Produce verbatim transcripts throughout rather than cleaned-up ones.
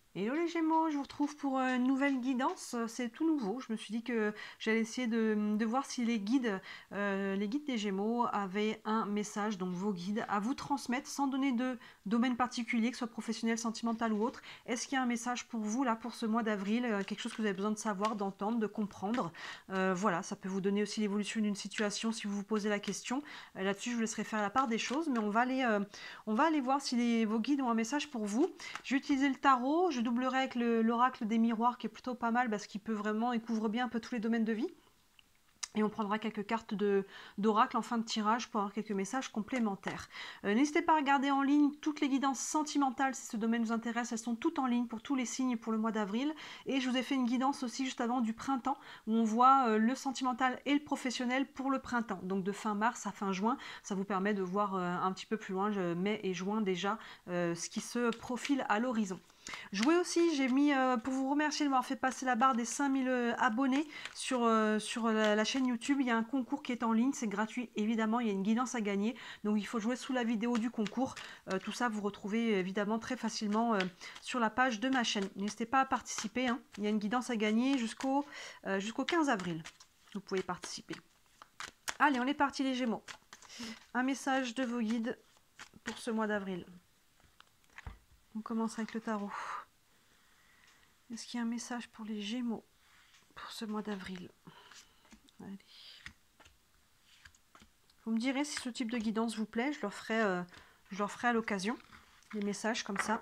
Hello les Gémeaux, je vous retrouve pour une nouvelle guidance. C'est tout nouveau. Je me suis dit que j'allais essayer de, de voir si les guides, euh, les guides des Gémeaux avaient un message, donc vos guides, à vous transmettre sans donner de domaine particulier, que ce soit professionnel, sentimental ou autre. Est-ce qu'il y a un message pour vous là pour ce mois d'avril, euh, quelque chose que vous avez besoin de savoir, d'entendre, de comprendre. Euh, voilà, ça peut vous donner aussi l'évolution d'une situation si vous vous posez la question. Euh, Là-dessus, je vous laisserai faire la part des choses, mais on va aller, euh, on va aller voir si les, vos guides ont un message pour vous. J'ai utilisé le tarot, je doublerai avec l'oracle des miroirs qui est plutôt pas mal parce qu'il peut vraiment, il couvre bien un peu tous les domaines de vie. Et on prendra quelques cartes d'oracle en fin de tirage pour avoir quelques messages complémentaires. Euh, N'hésitez pas à regarder en ligne toutes les guidances sentimentales si ce domaine vous intéresse. Elles sont toutes en ligne pour tous les signes pour le mois d'avril. Et je vous ai fait une guidance aussi juste avant du printemps où on voit euh, le sentimental et le professionnel pour le printemps. Donc de fin mars à fin juin, ça vous permet de voir euh, un petit peu plus loin, mai et juin déjà, euh, ce qui se profile à l'horizon. Jouer aussi, j'ai mis, euh, pour vous remercier de m'avoir fait passer la barre des cinq mille euh, abonnés sur, euh, sur la, la chaîne YouTube. Il y a un concours qui est en ligne, c'est gratuit évidemment, il y a une guidance à gagner. Donc il faut jouer sous la vidéo du concours. Euh, tout ça, vous retrouvez évidemment très facilement euh, sur la page de ma chaîne. N'hésitez pas à participer, hein. Il y a une guidance à gagner jusqu'au euh, jusqu'au quinze avril. Vous pouvez participer. Allez, on est parti les Gémeaux. Un message de vos guides pour ce mois d'avril. On commence avec le tarot. Est-ce qu'il y a un message pour les Gémeaux pour ce mois d'avril? Allez. Vous me direz si ce type de guidance vous plaît. Je leur ferai, euh, je leur ferai à l'occasion des messages comme ça.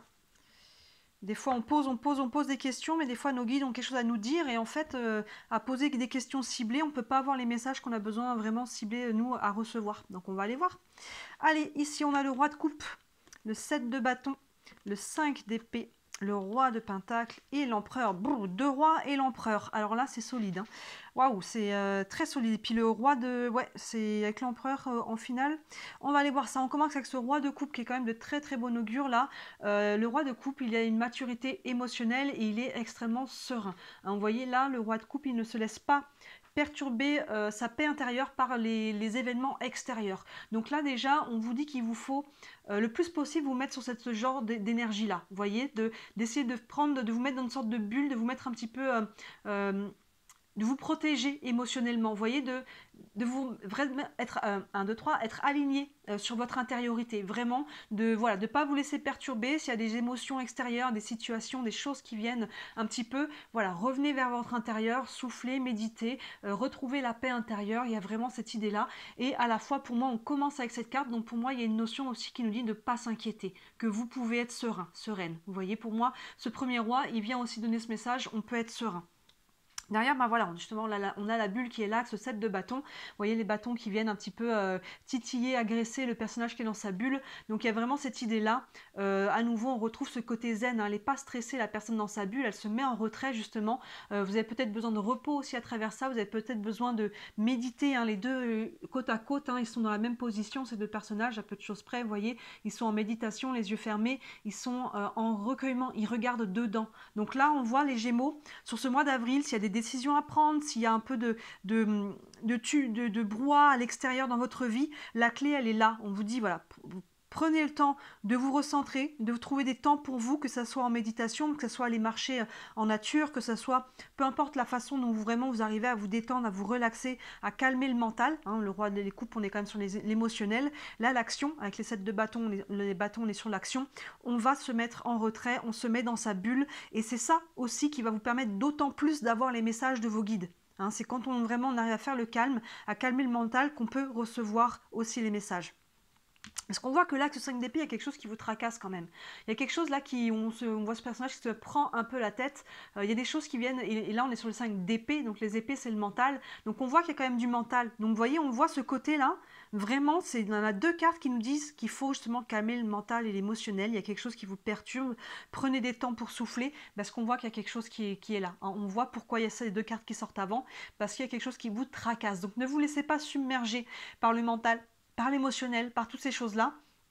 Des fois, on pose, on pose, on pose des questions, mais des fois, nos guides ont quelque chose à nous dire. Et en fait, euh, à poser des questions ciblées, on ne peut pas avoir les messages qu'on a besoin vraiment ciblés, nous, à recevoir. Donc, on va aller voir. Allez, ici, on a le roi de coupe, le sept de bâton, le cinq d'épée, le roi de pentacle et l'empereur. Deux rois et l'empereur. Alors là, c'est solide. Hein. Waouh, c'est euh, très solide. Et puis le roi de... Ouais, c'est avec l'empereur euh, en finale. On va aller voir ça. On commence avec ce roi de coupe qui est quand même de très très bon augure là. Euh, le roi de coupe, il a une maturité émotionnelle et il est extrêmement serein. Hein, vous voyez là, le roi de coupe, il ne se laisse pas perturber euh, sa paix intérieure par les, les événements extérieurs. Donc là déjà, on vous dit qu'il vous faut euh, le plus possible vous mettre sur ce genre d'énergie là. Vous voyez, d'essayer de, de prendre, de vous mettre dans une sorte de bulle, de vous mettre un petit peu... Euh, euh, de vous protéger émotionnellement, vous voyez, de, de vous vraiment être, euh, un, deux, trois, être aligné euh, sur votre intériorité, vraiment, de voilà, de pas vous laisser perturber s'il y a des émotions extérieures, des situations, des choses qui viennent un petit peu, voilà, revenez vers votre intérieur, soufflez, méditez, euh, retrouvez la paix intérieure, il y a vraiment cette idée-là, et à la fois, pour moi, on commence avec cette carte, donc pour moi, il y a une notion aussi qui nous dit de ne pas s'inquiéter, que vous pouvez être serein, sereine, vous voyez, pour moi, ce premier roi, il vient aussi donner ce message, on peut être serein. Derrière, ben voilà, justement, on a, la, on a la bulle qui est là, ce set de bâtons. Vous voyez les bâtons qui viennent un petit peu euh, titiller, agresser le personnage qui est dans sa bulle. Donc il y a vraiment cette idée-là. Euh, à nouveau, on retrouve ce côté zen. Hein. Elle n'est pas stressée, la personne dans sa bulle. Elle se met en retrait, justement. Euh, vous avez peut-être besoin de repos aussi à travers ça. Vous avez peut-être besoin de méditer. Hein, les deux euh, côte à côte, hein, ils sont dans la même position, ces deux personnages, à peu de choses près. Vous voyez, ils sont en méditation, les yeux fermés. Ils sont euh, en recueillement. Ils regardent dedans. Donc là, on voit les Gémeaux. Sur ce mois d'avril, s'il y a des décisions à prendre, s'il y a un peu de, de, de, tu, de, de brouhaha à l'extérieur dans votre vie, la clé, elle est là. On vous dit, voilà, prenez le temps de vous recentrer, de vous trouver des temps pour vous, que ce soit en méditation, que ce soit aller marcher en nature, que ce soit, peu importe la façon dont vous vraiment vous arrivez à vous détendre, à vous relaxer, à calmer le mental. Hein, le roi des coupes, on est quand même sur l'émotionnel. Là, l'action, avec les sept de bâtons, les, les bâtons, on est sur l'action. On va se mettre en retrait, on se met dans sa bulle. Et c'est ça aussi qui va vous permettre d'autant plus d'avoir les messages de vos guides. Hein, c'est quand on vraiment on arrive à faire le calme, à calmer le mental, qu'on peut recevoir aussi les messages. Parce qu'on voit que là, que ce cinq d'épée, il y a quelque chose qui vous tracasse quand même. Il y a quelque chose là qui, on, se, on voit ce personnage qui se prend un peu la tête. Euh, il y a des choses qui viennent, et, et là on est sur le cinq d'épée, donc les épées c'est le mental. Donc on voit qu'il y a quand même du mental. Donc vous voyez, on voit ce côté-là, vraiment, c'est dans la deux cartes qui nous disent qu'il faut justement calmer le mental et l'émotionnel. Il y a quelque chose qui vous perturbe. Prenez des temps pour souffler, parce qu'on voit qu'il y a quelque chose qui est, qui est là. On voit pourquoi il y a ces deux cartes qui sortent avant, parce qu'il y a quelque chose qui vous tracasse. Donc ne vous laissez pas submerger par le mental, par l'émotionnel, par toutes ces choses-là.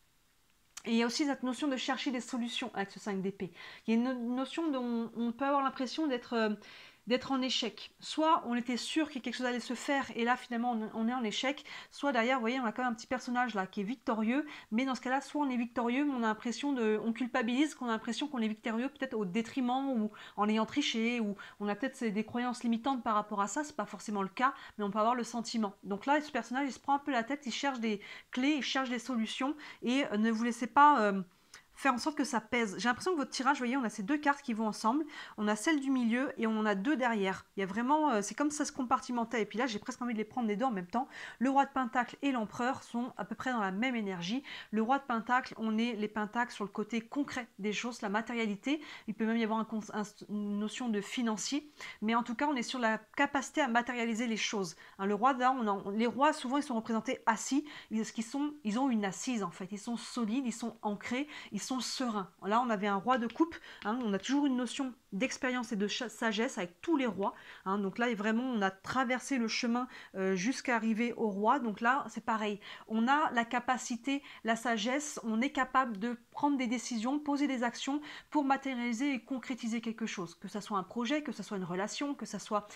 Et il y a aussi cette notion de chercher des solutions avec ce cinq d'épée. Il y a une notion dont on peut avoir l'impression d'être... Euh, d'être en échec. Soit on était sûr que quelque chose allait se faire et là finalement on, on est en échec, soit derrière, vous voyez, on a quand même un petit personnage là qui est victorieux, mais dans ce cas-là, soit on est victorieux, mais on a l'impression de, on culpabilise, qu'on a l'impression qu'on est victorieux peut-être au détriment ou en ayant triché, ou on a peut-être des croyances limitantes par rapport à ça, c'est pas forcément le cas, mais on peut avoir le sentiment. Donc là, ce personnage, il se prend un peu la tête, il cherche des clés, il cherche des solutions, et euh, ne vous laissez pas... Euh, faire en sorte que ça pèse. J'ai l'impression que votre tirage, vous voyez, on a ces deux cartes qui vont ensemble, on a celle du milieu et on en a deux derrière. Il y a vraiment, euh, c'est comme ça se compartimentait, et puis là j'ai presque envie de les prendre les deux en même temps. Le roi de Pentacle et l'empereur sont à peu près dans la même énergie. Le roi de Pentacle, on est les Pentacles sur le côté concret des choses, la matérialité, il peut même y avoir un, un, une notion de financier, mais en tout cas on est sur la capacité à matérialiser les choses. Hein, le roi, là, on en, les rois souvent ils sont représentés assis, ils, qu'ils sont, ils ont une assise en fait, ils sont solides, ils sont ancrés, ils sont sereins. Là, on avait un roi de coupe. Hein, on a toujours une notion d'expérience et de sagesse avec tous les rois. Hein, donc là, vraiment, on a traversé le chemin euh, jusqu'à arriver au roi. Donc là, c'est pareil. On a la capacité, la sagesse. On est capable de prendre des décisions, poser des actions pour matérialiser et concrétiser quelque chose. Que ce soit un projet, que ce soit une relation, que ce soit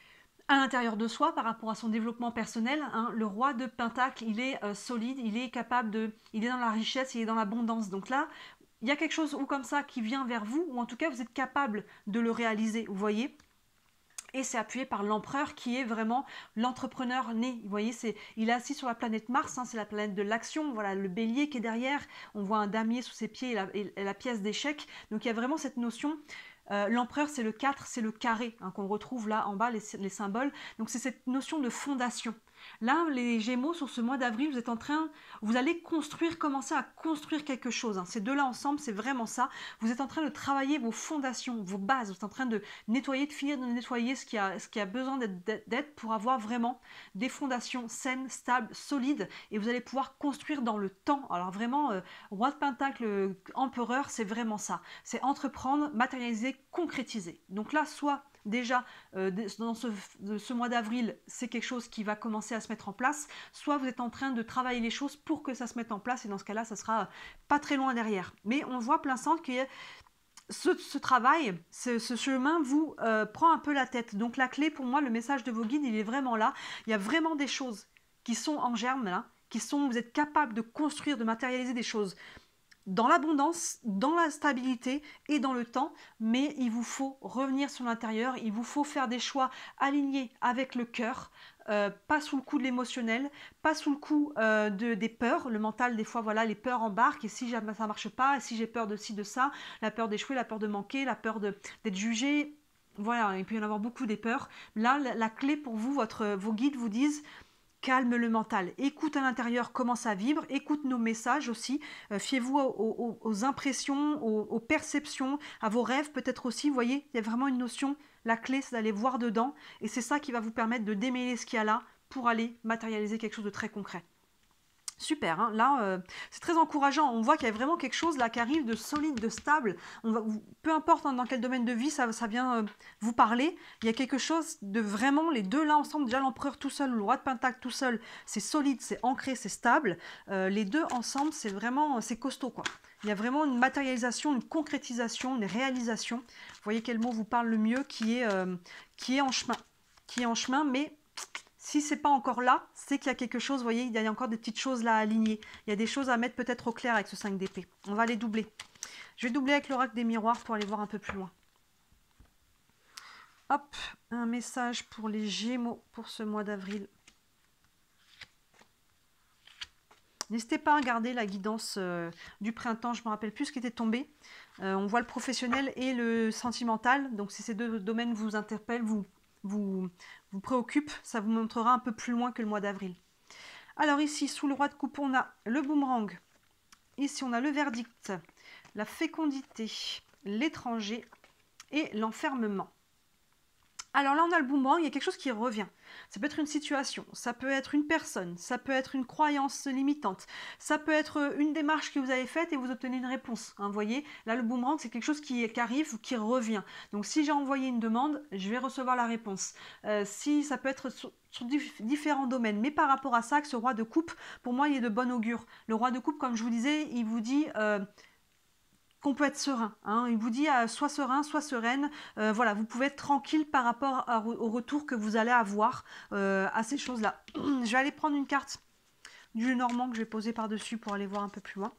à l'intérieur de soi par rapport à son développement personnel. Hein, le roi de Pentacle, il est euh, solide, il est capable de... Il est dans la richesse, il est dans l'abondance. Donc là, il y a quelque chose ou comme ça qui vient vers vous, ou en tout cas, vous êtes capable de le réaliser, vous voyez. Et c'est appuyé par l'empereur qui est vraiment l'entrepreneur né. Vous voyez, c'est, il est assis sur la planète Mars, hein, c'est la planète de l'action. Voilà, le bélier qui est derrière. On voit un damier sous ses pieds et la, et la pièce d'échec. Donc il y a vraiment cette notion... Euh, l'empereur, c'est le quatre, c'est le carré, hein, qu'on retrouve là en bas, les, les symboles. Donc c'est cette notion de fondation. Là, les Gémeaux, sur ce mois d'avril, vous êtes en train, vous allez construire, commencer à construire quelque chose. Hein. Ces deux-là ensemble, c'est vraiment ça. Vous êtes en train de travailler vos fondations, vos bases. Vous êtes en train de nettoyer, de finir de nettoyer ce qui a, ce qui a besoin d'être pour avoir vraiment des fondations saines, stables, solides. Et vous allez pouvoir construire dans le temps. Alors vraiment, euh, roi de Pentacle, euh, empereur, c'est vraiment ça. C'est entreprendre, matérialiser, concrétiser. Donc là, soit... Déjà, euh, dans ce, ce mois d'avril, c'est quelque chose qui va commencer à se mettre en place, soit vous êtes en train de travailler les choses pour que ça se mette en place, et dans ce cas-là, ça sera pas très loin derrière. Mais on voit plein centre que ce, ce travail, ce, ce chemin vous euh, prend un peu la tête. Donc la clé, pour moi, le message de vos guides, il est vraiment là. Il y a vraiment des choses qui sont en germe, là, qui sont, vous êtes capable de construire, de matérialiser des choses dans l'abondance, dans la stabilité et dans le temps, mais il vous faut revenir sur l'intérieur, il vous faut faire des choix alignés avec le cœur, euh, pas sous le coup de l'émotionnel, pas sous le coup euh, de, des peurs. Le mental, des fois, voilà, les peurs embarquent, et si jamais ça ne marche pas, et si j'ai peur de ci, de ça, la peur d'échouer, la peur de manquer, la peur d'être jugé, voilà, il peut y en avoir beaucoup des peurs. Là, la, la clé pour vous, votre, vos guides vous disent... Calme le mental, écoute à l'intérieur comment ça vibre, écoute nos messages aussi, euh, fiez-vous aux, aux, aux impressions, aux, aux perceptions, à vos rêves peut-être aussi, vous voyez, il y a vraiment une notion, la clé c'est d'aller voir dedans, et c'est ça qui va vous permettre de démêler ce qu'il y a là pour aller matérialiser quelque chose de très concret. Super, hein. Là, euh, c'est très encourageant. On voit qu'il y a vraiment quelque chose là qui arrive de solide, de stable. On va, peu importe hein, dans quel domaine de vie ça, ça vient euh, vous parler, il y a quelque chose de vraiment, les deux là ensemble, déjà l'empereur tout seul, le roi de Pentacle tout seul, c'est solide, c'est ancré, c'est stable. Euh, les deux ensemble, c'est vraiment, c'est costaud quoi. Il y a vraiment une matérialisation, une concrétisation, une réalisation. Vous voyez quel mot vous parle le mieux, qui est, euh, qui est en chemin. Qui est en chemin, mais... Si ce n'est pas encore là, c'est qu'il y a quelque chose, vous voyez, il y a encore des petites choses là à aligner. Il y a des choses à mettre peut-être au clair avec ce cinq d'épée. On va les doubler. Je vais doubler avec l'oracle des miroirs pour aller voir un peu plus loin. Hop, un message pour les Gémeaux pour ce mois d'avril. N'hésitez pas à regarder la guidance euh, du printemps, je ne me rappelle plus ce qui était tombé. Euh, on voit le professionnel et le sentimental. Donc si ces deux domaines vous interpellent, vous... vous, vous préoccupe, ça vous montrera un peu plus loin que le mois d'avril. Alors ici, sous le roi de coupe, on a le boomerang. Ici, on a le verdict, la fécondité, l'étranger et l'enfermement. Alors là, on a le boomerang, il y a quelque chose qui revient. Ça peut être une situation, ça peut être une personne, ça peut être une croyance limitante, ça peut être une démarche que vous avez faite et vous obtenez une réponse. Hein, vous voyez, là, le boomerang, c'est quelque chose qui, qui arrive, qui revient. Donc, si j'ai envoyé une demande, je vais recevoir la réponse. Euh, si ça peut être sur, sur différents domaines, mais par rapport à ça, que ce roi de coupe, pour moi, il est de bon augure. Le roi de coupe, comme je vous disais, il vous dit... Euh, qu'on peut être serein. Hein. Il vous dit euh, soit serein, soit sereine. Euh, voilà, vous pouvez être tranquille par rapport à, au retour que vous allez avoir euh, à ces choses-là. Je vais aller prendre une carte du Normand que je vais poser par-dessus pour aller voir un peu plus loin.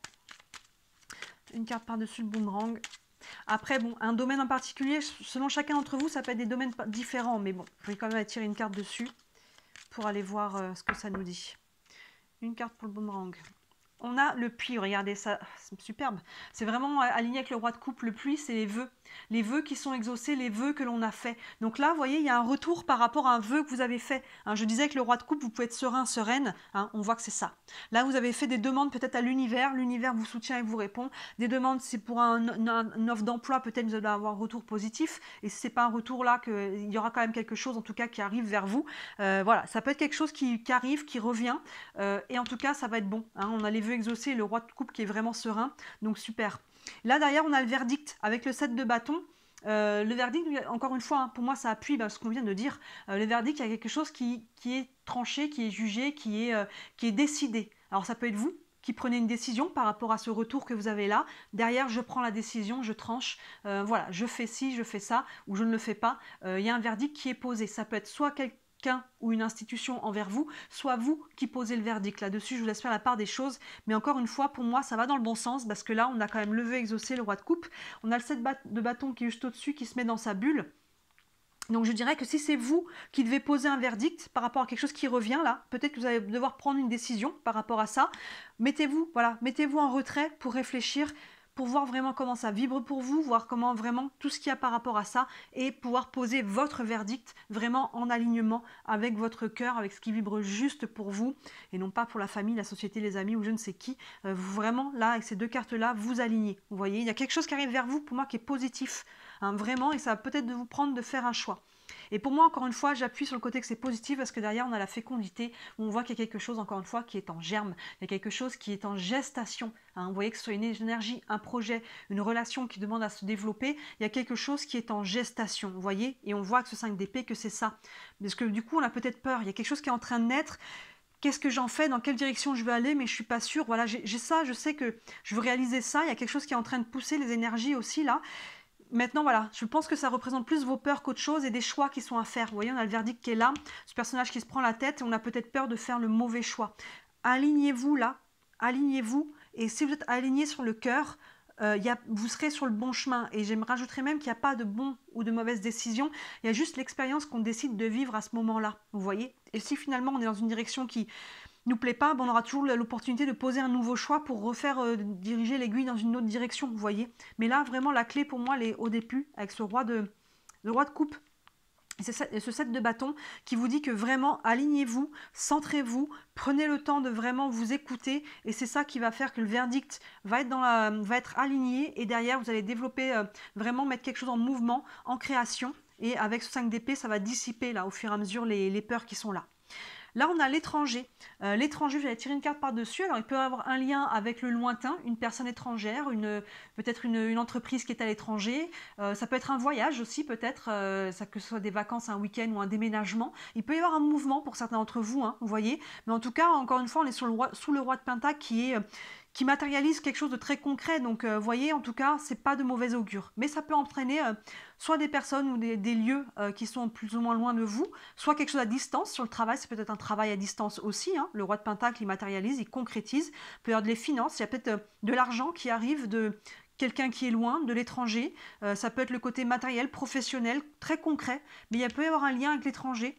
Une carte par-dessus le boomerang. Après, bon, un domaine en particulier, selon chacun d'entre vous, ça peut être des domaines différents. Mais bon, je vais quand même attirer une carte dessus pour aller voir euh, ce que ça nous dit. Une carte pour le boomerang. On a le puits, regardez ça, c'est superbe. C'est vraiment aligné avec le roi de coupe. Le puits, c'est les vœux. Les vœux qui sont exaucés, les vœux que l'on a fait. Donc là, vous voyez, il y a un retour par rapport à un vœu que vous avez fait. Hein, je disais que le roi de coupe, vous pouvez être serein, sereine. Hein, on voit que c'est ça. Là, vous avez fait des demandes peut-être à l'univers. L'univers vous soutient et vous répond. Des demandes, c'est pour un, un, une offre d'emploi. Peut-être vous allez avoir un retour positif. Et si ce n'est pas un retour là, que, il y aura quand même quelque chose, en tout cas, qui arrive vers vous. Euh, voilà, ça peut être quelque chose qui, qui arrive, qui revient. Euh, et en tout cas, ça va être bon. Hein, on a les vœux exaucés, le roi de coupe qui est vraiment serein. Donc, super. Là, derrière, on a le verdict avec le sept de bâton. Euh, le verdict, encore une fois, hein, pour moi, ça appuie bah, ce qu'on vient de dire. Euh, le verdict, il y a quelque chose qui, qui est tranché, qui est jugé, qui est, euh, qui est décidé. Alors, ça peut être vous qui prenez une décision par rapport à ce retour que vous avez là. Derrière, je prends la décision, je tranche. Euh, voilà, je fais ci, je fais ça, ou je ne le fais pas. Euh, il y a un verdict qui est posé. Ça peut être soit quelqu'un qu'un ou une institution envers vous, soit vous qui posez le verdict. Là-dessus, je vous laisse faire la part des choses. Mais encore une fois, pour moi, ça va dans le bon sens parce que là, on a quand même le vœu exaucé, le roi de coupe. On a le sept de bâton qui est juste au-dessus, qui se met dans sa bulle. Donc je dirais que si c'est vous qui devez poser un verdict par rapport à quelque chose qui revient là, peut-être que vous allez devoir prendre une décision par rapport à ça. Mettez-vous, voilà, mettez-vous en retrait pour réfléchir, pour voir vraiment comment ça vibre pour vous, voir comment vraiment tout ce qu'il y a par rapport à ça et pouvoir poser votre verdict vraiment en alignement avec votre cœur, avec ce qui vibre juste pour vous et non pas pour la famille, la société, les amis ou je ne sais qui. Euh, vous vraiment là, avec ces deux cartes-là, vous alignez. Vous voyez, il y a quelque chose qui arrive vers vous pour moi qui est positif, hein, vraiment, et ça va peut-être de vous prendre de faire un choix. Et pour moi, encore une fois, j'appuie sur le côté que c'est positif parce que derrière, on a la fécondité, où on voit qu'il y a quelque chose, encore une fois, qui est en germe. Il y a quelque chose qui est en gestation. Hein. Vous voyez que ce soit une énergie, un projet, une relation qui demande à se développer, il y a quelque chose qui est en gestation, vous voyez. Et on voit que ce cinq d'épée, que c'est ça. Parce que du coup, on a peut-être peur. Il y a quelque chose qui est en train de naître. Qu'est-ce que j'en fais, dans quelle direction je veux aller, mais je ne suis pas sûre. Voilà, j'ai ça, je sais que je veux réaliser ça. Il y a quelque chose qui est en train de pousser les énergies aussi, là. Maintenant, voilà, je pense que ça représente plus vos peurs qu'autre chose et des choix qui sont à faire. Vous voyez, on a le verdict qui est là, ce personnage qui se prend la tête et on a peut-être peur de faire le mauvais choix. Alignez-vous là, alignez-vous. Et si vous êtes aligné sur le cœur, euh, y a, vous serez sur le bon chemin. Et je me rajouterai même qu'il n'y a pas de bon ou de mauvaise décision. Il y a juste l'expérience qu'on décide de vivre à ce moment-là. Vous voyez. Et si finalement on est dans une direction qui nous plaît pas, ben on aura toujours l'opportunité de poser un nouveau choix pour refaire euh, diriger l'aiguille dans une autre direction, vous voyez. Mais là, vraiment, la clé pour moi, elle est au début, avec ce roi de, le roi de coupe. C'est ce sept de bâton qui vous dit que vraiment, alignez-vous, centrez-vous, prenez le temps de vraiment vous écouter. Et c'est ça qui va faire que le verdict va être, dans la, va être aligné. Et derrière, vous allez développer, euh, vraiment mettre quelque chose en mouvement, en création. Et avec ce cinq d'épée, ça va dissiper là, au fur et à mesure les, les peurs qui sont là. Là, on a l'étranger. Euh, l'étranger, j'allais tirer une carte par-dessus. Alors, il peut avoir un lien avec le lointain, une personne étrangère, une, peut-être une, une entreprise qui est à l'étranger. Euh, ça peut être un voyage aussi, peut-être, euh, ça, que ce soit des vacances, un week-end ou un déménagement. Il peut y avoir un mouvement pour certains d'entre vous, hein, vous voyez. Mais en tout cas, encore une fois, on est sur le roi, sous le roi de Pentacle qui est... Euh, qui matérialise quelque chose de très concret. Donc, euh, vous voyez, en tout cas, c'est pas de mauvais augure. Mais ça peut entraîner euh, soit des personnes ou des, des lieux euh, qui sont plus ou moins loin de vous, soit quelque chose à distance. Sur le travail, c'est peut-être un travail à distance aussi. Hein. Le roi de Pentacle, il matérialise, il concrétise. Il peut y avoir de les finances, il y a peut-être euh, de l'argent qui arrive de quelqu'un qui est loin, de l'étranger. Euh, ça peut être le côté matériel, professionnel, très concret. Mais il peut y avoir un lien avec l'étranger,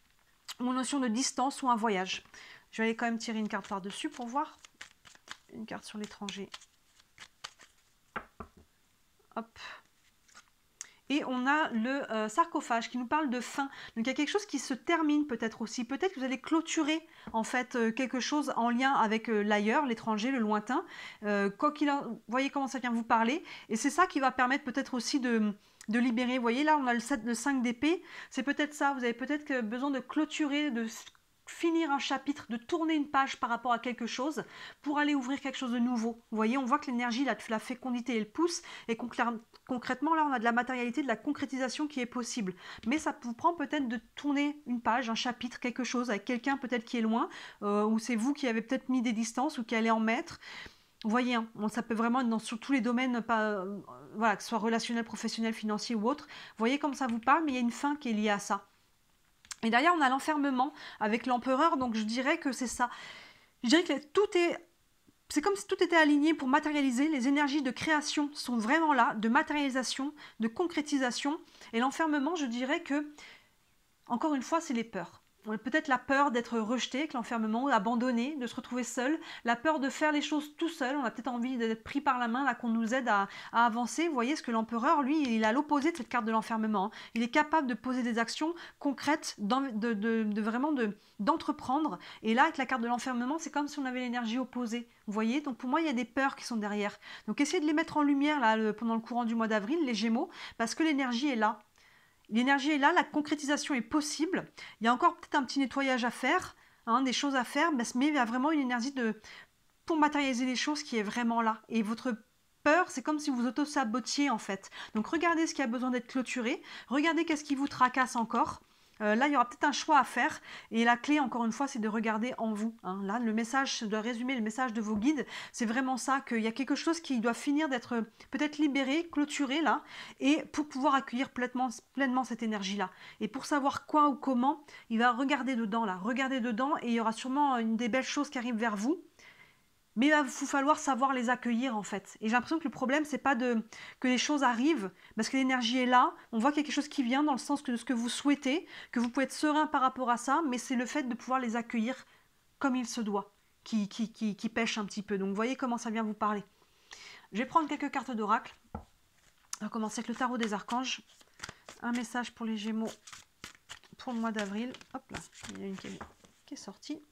ou une notion de distance ou un voyage. Je vais aller quand même tirer une carte par-dessus pour voir. Une carte sur l'étranger. Hop. Et on a le euh, sarcophage qui nous parle de fin. Donc il y a quelque chose qui se termine peut-être aussi. Peut-être que vous allez clôturer en fait euh, quelque chose en lien avec euh, l'ailleurs, l'étranger, le lointain. Euh, quoi qu'il en... Vous voyez comment ça vient vous parler. Et c'est ça qui va permettre peut-être aussi de, de libérer. Vous voyez là, on a le sept de cinq d'épée. C'est peut-être ça. Vous avez peut-être besoin de clôturer, de finir un chapitre, de tourner une page par rapport à quelque chose pour aller ouvrir quelque chose de nouveau. Vous voyez, on voit que l'énergie, la, la fécondité, elle pousse et concrètement, là, on a de la matérialité, de la concrétisation qui est possible. Mais ça vous prend peut-être de tourner une page, un chapitre, quelque chose avec quelqu'un peut-être qui est loin, euh, ou c'est vous qui avez peut-être mis des distances ou qui allez en mettre. Vous voyez, hein, bon, ça peut vraiment être dans sur tous les domaines, pas, euh, voilà, que ce soit relationnel, professionnel, financier ou autre. Vous voyez comme ça vous parle, mais il y a une fin qui est liée à ça. Et derrière, on a l'enfermement avec l'empereur, donc je dirais que c'est ça. Je dirais que tout est... C'est comme si tout était aligné pour matérialiser. Les énergies de création sont vraiment là, de matérialisation, de concrétisation. Et l'enfermement, je dirais que, encore une fois, c'est les peurs. Peut-être la peur d'être rejeté avec l'enfermement, abandonné, de se retrouver seul, la peur de faire les choses tout seul, on a peut-être envie d'être pris par la main, là qu'on nous aide à, à avancer. Vous voyez, ce que l'empereur, lui, il a l'opposé de cette carte de l'enfermement. Hein. Il est capable de poser des actions concrètes, de, de, de, de vraiment de, d'entreprendre. Et là, avec la carte de l'enfermement, c'est comme si on avait l'énergie opposée. Vous voyez, donc pour moi, il y a des peurs qui sont derrière. Donc essayez de les mettre en lumière là, le, pendant le courant du mois d'avril, les Gémeaux, parce que l'énergie est là. L'énergie est là, la concrétisation est possible. Il y a encore peut-être un petit nettoyage à faire, hein, des choses à faire, mais il y a vraiment une énergie de, pour matérialiser les choses qui est vraiment là. Et votre peur, c'est comme si vous auto-sabotiez en fait. Donc regardez ce qui a besoin d'être clôturé, regardez qu'est-ce qui vous tracasse encore. Euh, là, il y aura peut-être un choix à faire. Et la clé, encore une fois, c'est de regarder en vous. Hein. Là, le message, je dois résumer le message de vos guides. C'est vraiment ça, qu'il y a quelque chose qui doit finir d'être peut-être libéré, clôturé, là, et pour pouvoir accueillir pleinement, pleinement cette énergie-là. Et pour savoir quoi ou comment, il va regarder dedans, là. Regarder dedans, et il y aura sûrement une des belles choses qui arrivent vers vous. Mais il va vous falloir savoir les accueillir en fait. Et j'ai l'impression que le problème, c'est pas de, que les choses arrivent, parce que l'énergie est là, on voit qu'il y a quelque chose qui vient dans le sens que de ce que vous souhaitez, que vous pouvez être serein par rapport à ça, mais c'est le fait de pouvoir les accueillir comme il se doit, qui, qui, qui, qui pêche un petit peu. Donc vous voyez comment ça vient vous parler. Je vais prendre quelques cartes d'oracle. On va commencer avec le tarot des archanges. Un message pour les Gémeaux pour le mois d'avril. Hop là, il y a une qui est, qui est sortie.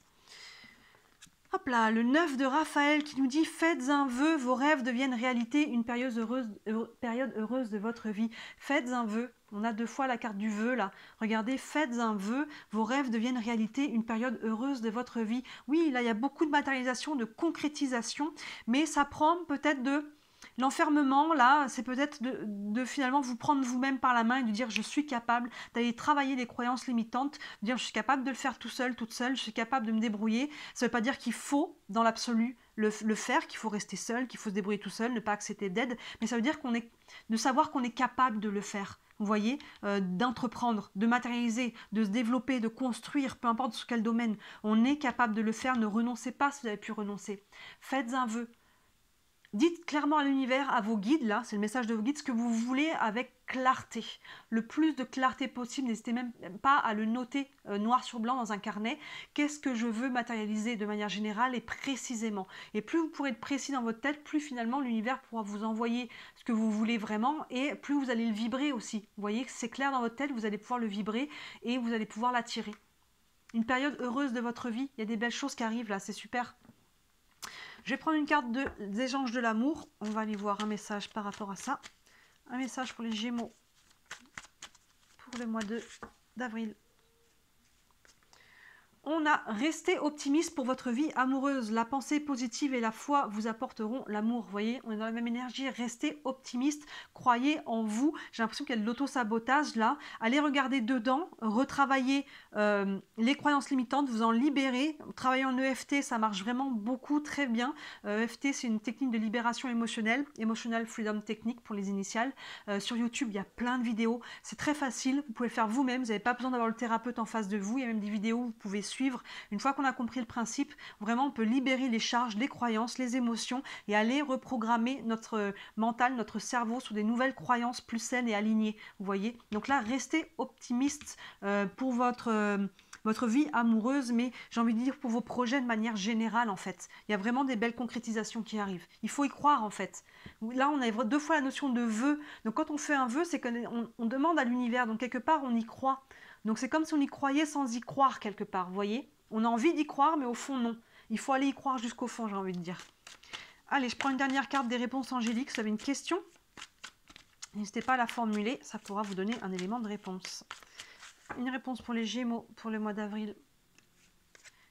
Hop là, le neuf de Raphaël qui nous dit « Faites un vœu, vos rêves deviennent réalité, une période heureuse, heure, période heureuse de votre vie. » Faites un vœu. On a deux fois la carte du vœu là. Regardez, faites un vœu, vos rêves deviennent réalité, une période heureuse de votre vie. Oui, là, il y a beaucoup de matérialisation, de concrétisation, mais ça prend peut-être de... L'enfermement, là, c'est peut-être de, de finalement vous prendre vous-même par la main et de dire je suis capable d'aller travailler les croyances limitantes, de dire je suis capable de le faire tout seul, toute seule, je suis capable de me débrouiller. Ça ne veut pas dire qu'il faut, dans l'absolu, le, le faire, qu'il faut rester seul, qu'il faut se débrouiller tout seul, ne pas accepter d'aide, mais ça veut dire qu'on est, de savoir qu'on est capable de le faire. Vous voyez, euh, d'entreprendre, de matérialiser, de se développer, de construire, peu importe sur quel domaine, on est capable de le faire. Ne renoncez pas si vous avez pu renoncer. Faites un vœu. Dites clairement à l'univers, à vos guides, là, c'est le message de vos guides, ce que vous voulez avec clarté. Le plus de clarté possible, n'hésitez même pas à le noter euh, noir sur blanc dans un carnet. Qu'est-ce que je veux matérialiser de manière générale et précisément. Et plus vous pourrez être précis dans votre tête, plus finalement l'univers pourra vous envoyer ce que vous voulez vraiment et plus vous allez le vibrer aussi. Vous voyez que c'est clair dans votre tête, vous allez pouvoir le vibrer et vous allez pouvoir l'attirer. Une période heureuse de votre vie, il y a des belles choses qui arrivent là, c'est super. Je vais prendre une carte de, des anges de l'amour. On va aller voir un message par rapport à ça. Un message pour les Gémeaux pour le mois d'avril. On a resté optimiste pour votre vie amoureuse. La pensée positive et la foi vous apporteront l'amour. Vous voyez, on est dans la même énergie. Restez optimiste. Croyez en vous. J'ai l'impression qu'il y a de l'auto-sabotage là. Allez regarder dedans. Retravaillez euh, les croyances limitantes. Vous en libérez. Travailler en E F T, ça marche vraiment beaucoup, très bien. Euh, E F T, c'est une technique de libération émotionnelle. Emotional Freedom Technique pour les initiales. Euh, sur YouTube, il y a plein de vidéos. C'est très facile. Vous pouvez le faire vous-même. Vous n'avez pas besoin d'avoir le thérapeute en face de vous. Il y a même des vidéos où vous pouvez suivre. Une fois qu'on a compris le principe, vraiment on peut libérer les charges, les croyances, les émotions et aller reprogrammer notre mental, notre cerveau sur des nouvelles croyances plus saines et alignées. Vous voyez? Donc là, restez optimiste euh, pour votre... Euh, votre vie amoureuse, mais j'ai envie de dire pour vos projets de manière générale en fait. Il y a vraiment des belles concrétisations qui arrivent. Il faut y croire en fait. Là, on a deux fois la notion de vœu. Donc quand on fait un vœu, c'est qu'on on demande à l'univers. Donc quelque part, on y croit. Donc c'est comme si on y croyait sans y croire quelque part, vous voyez? On a envie d'y croire, mais au fond, non. Il faut aller y croire jusqu'au fond, j'ai envie de dire. Allez, je prends une dernière carte des réponses angéliques. Si vous avez une question, n'hésitez pas à la formuler. Ça pourra vous donner un élément de réponse. Une réponse pour les Gémeaux pour le mois d'avril.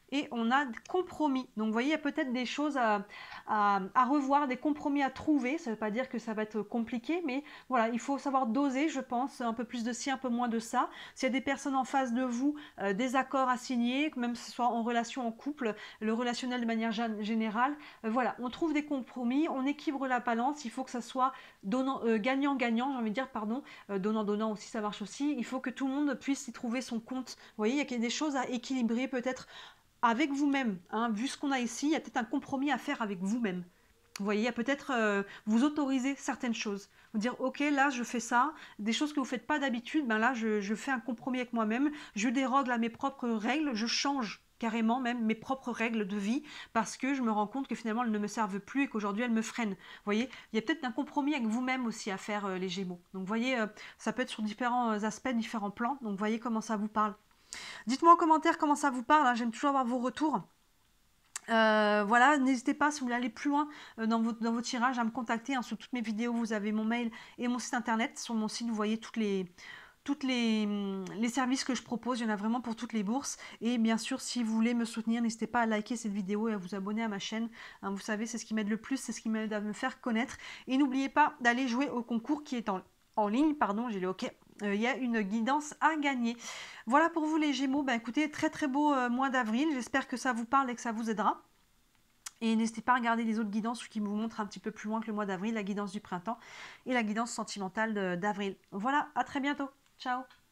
et on a des compromis. Donc vous voyez, il y a peut-être des choses à, à, à revoir, des compromis à trouver. Ça ne veut pas dire que ça va être compliqué, mais voilà, il faut savoir doser, je pense, un peu plus de ci, un peu moins de ça. S'il y a des personnes en face de vous, euh, des accords à signer, même que ce soit en relation, en couple, le relationnel de manière générale, euh, voilà, on trouve des compromis, on équilibre la balance, il faut que ça soit donnant, euh, gagnant-gagnant, j'ai envie de dire, pardon, euh, donnant-donnant aussi, ça marche aussi. Il faut que tout le monde puisse y trouver son compte. Vous voyez, il y a des choses à équilibrer peut-être avec vous-même, hein. Vu ce qu'on a ici, il y a peut-être un compromis à faire avec vous-même. Vous voyez, il y a peut-être euh, vous autoriser certaines choses. Vous dire, ok, là, je fais ça. Des choses que vous ne faites pas d'habitude, ben là, je, je fais un compromis avec moi-même. Je dérogue à mes propres règles. Je change carrément même mes propres règles de vie parce que je me rends compte que finalement, elles ne me servent plus et qu'aujourd'hui, elles me freinent. Vous voyez, il y a peut-être un compromis avec vous-même aussi à faire, euh, les Gémeaux. Donc, vous voyez, euh, ça peut être sur différents aspects, différents plans. Donc, vous voyez comment ça vous parle. Dites-moi en commentaire comment ça vous parle, hein. J'aime toujours avoir vos retours. Euh, voilà, n'hésitez pas si vous voulez aller plus loin euh, dans, vos, dans vos tirages à me contacter, hein. Sur toutes mes vidéos, vous avez mon mail et mon site internet. Sur mon site, vous voyez toutes les, toutes les, les services que je propose. Il y en a vraiment pour toutes les bourses. Et bien sûr, si vous voulez me soutenir, n'hésitez pas à liker cette vidéo et à vous abonner à ma chaîne, hein. Vous savez, c'est ce qui m'aide le plus, c'est ce qui m'aide à me faire connaître. Et n'oubliez pas d'aller jouer au concours qui est en, en ligne. Pardon, j'ai le OK. Il y a une guidance à gagner. Voilà pour vous les Gémeaux. Ben, écoutez, très très beau euh, mois d'avril. J'espère que ça vous parle et que ça vous aidera. Et n'hésitez pas à regarder les autres guidances qui vous montrent un petit peu plus loin que le mois d'avril, la guidance du printemps et la guidance sentimentale d'avril. Voilà, à très bientôt. Ciao.